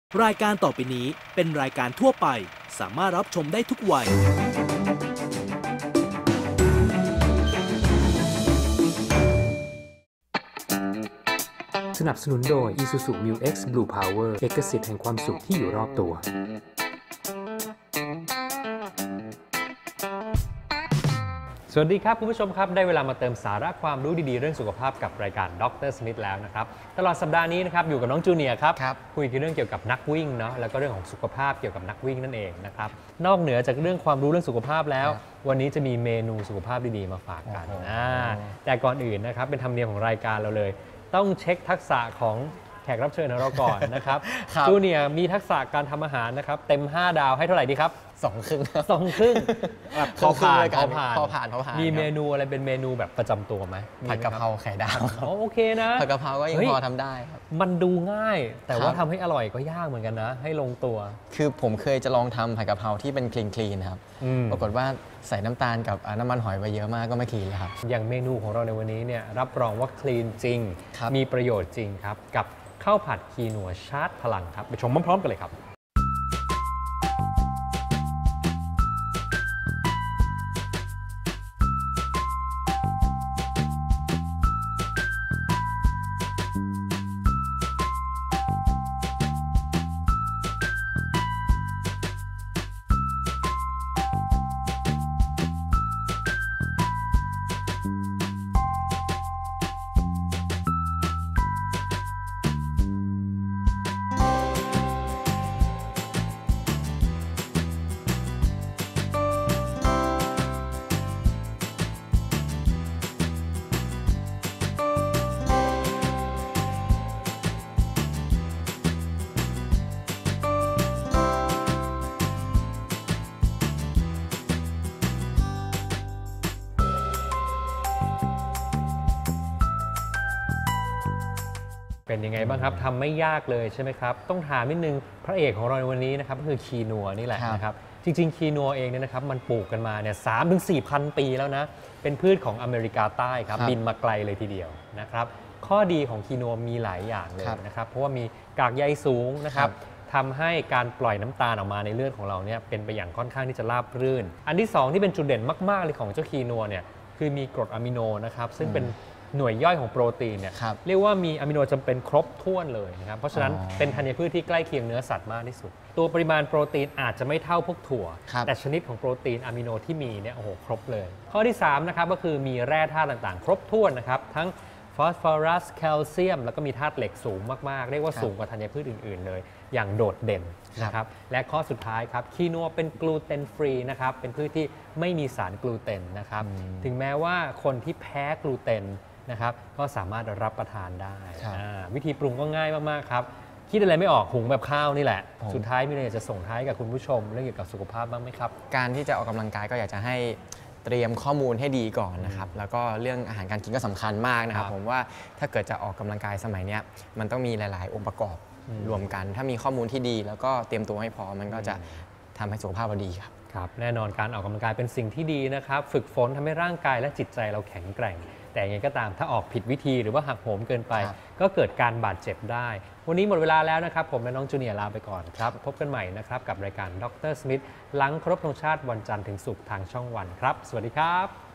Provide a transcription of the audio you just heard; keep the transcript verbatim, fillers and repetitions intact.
รายการต่อไปนี้เป็นรายการทั่วไปสามารถรับชมได้ทุกวัยสนับสนุนโดย Isuzu Mu-X Blue Power เอกสิทธิ์แห่งความสุขที่อยู่รอบตัวสวัสดีครับคุณผู้ชมครับได้เวลามาเติมสาระความรู้ดีๆเรื่องสุขภาพกับรายการด็อกเตอร์สมิธแล้วนะครับตลอดสัปดาห์นี้นะครับอยู่กับน้องจูเนียร์ครับคุยกันเรื่องเกี่ยวกับนักวิ่งเนาะแล้วก็เรื่องของสุขภาพเกี่ยวกับนักวิ่งนั่นเองนะครับนอกเหนือจากเรื่องความรู้เรื่องสุขภาพแล้ววันนี้จะมีเมนูสุขภาพดีๆมาฝากกันแต่ก่อนอื่นนะครับเป็นธรรมเนียมของรายการเราเลยต้องเช็คทักษะของแขกรับเชิญของเราก่อนนะครับจูเนียร์มีทักษะการทำอาหารนะครับเต็มห้าดาวให้เท่าไหร่ดีครับสองครึ่งสองครึ่งพอผ่านพอผ่านพอผ่านพอผ่านมีเมนูอะไรเป็นเมนูแบบประจำตัวไหมผัดกะเพราไข่ดาวโอเคนะผัดกะเพราก็ยังพอทำได้ครับมันดูง่ายแต่ว่าทำให้อร่อยก็ยากเหมือนกันนะให้ลงตัวคือผมเคยจะลองทำผัดกะเพราที่เป็นคลีนคลีนครับปรากฏว่าใส่น้ำตาลกับน้ำมันหอยไปเยอะมากก็ไม่คลีนแล้วครับอย่างเมนูของเราในวันนี้เนี่ยรับรองว่าคลีนจริงมีประโยชน์จริงครับกับข้าวผัดคีนัวชาร์จพลังครับไปชมพร้อมๆกันเลยครับเป็นยังไงบ้างครับทำไม่ยากเลยใช่ไหมครับต้องถามนิดนึงพระเอกของเราในวันนี้นะครับก็คือคีนัวนี่แหละนะครับจริงๆคีนัวเองเนี่ยนะครับมันปลูกกันมาเนี่ยสามถึงสี่พันปีแล้วนะเป็นพืชของอเมริกาใต้ครับบินมาไกลเลยทีเดียวนะครับข้อดีของคีนัวมีหลายอย่างเลยนะครับเพราะว่ามีกากใยสูงนะครับทำให้การปล่อยน้ำตาลออกมาในเลือดของเราเนี่ยเป็นไปอย่างค่อนข้างที่จะราบรื่นอันที่สองที่เป็นจุดเด่นมากๆเลยของเจ้าคีนัวเนี่ยคือมีกรดอะมิโนนะครับซึ่งเป็นหน่วยย่อยของโปรตีนเนี่ยเรียกว่ามีอะมิโนจำเป็นครบถ้วนเลยนะครับเพราะฉะนั้นเป็นธัญพืชที่ใกล้เคียงเนื้อสัตว์มากที่สุดตัวปริมาณโปรตีนอาจจะไม่เท่าพวกถั่วแต่ชนิดของโปรตีนอะมิโนที่มีเนี่ยโอ้โหครบเลยข้อที่สามนะครับก็คือมีแร่ธาตุต่างๆครบถ้วนนะครับทั้งฟอสฟอรัสแคลเซียมแล้วก็มีธาตุเหล็กสูงมากๆเรียกว่าสูงกว่าธัญพืชอื่นๆเลยอย่างโดดเด่นนะครับและข้อสุดท้ายครับคีนัวเป็นกลูเตนฟรีนะครับเป็นพืชที่ไม่มีสารกลูเตนนะครับถึงแม้ว่าคนที่แพ้กลูเตนนะครับก็สามารถรับประทานได้วิธีปรุงก็ง่ายมากๆครับคิดอะไรไม่ออกหุงแบบข้าวนี่แหละสุดท้ายมีอะไรอยากจะส่งท้ายกับคุณผู้ชมเรื่องเกี่ยวกับสุขภาพบ้างไหมครับการที่จะออกกำลังกายก็อยากจะให้เตรียมข้อมูลให้ดีก่อนนะครับแล้วก็เรื่องอาหารการกินก็สำคัญมากนะครับผมว่าถ้าเกิดจะออกกำลังกายสมัยนี้มันต้องมีหลายๆองค์ประกอบรวมกันถ้ามีข้อมูลที่ดีแล้วก็เตรียมตัวให้พอมันก็จะทำให้สุขภาพเราดีครับครับแน่นอนการออกกำลังกายเป็นสิ่งที่ดีนะครับฝึกฝนทำให้ร่างกายและจิตใจเราแข็งแกร่งแต่ยังไงก็ตามถ้าออกผิดวิธีหรือว่าหักโหมเกินไปก็เกิดการบาดเจ็บได้วันนี้หมดเวลาแล้วนะครับผมและน้องจูเนียร์ลาไปก่อนครับพบกันใหม่นะครับกับรายการด็อกเตอร์สมิธหลังครบธงชาติวันจันทร์ถึงศุกร์ทางช่องวันครับสวัสดีครับ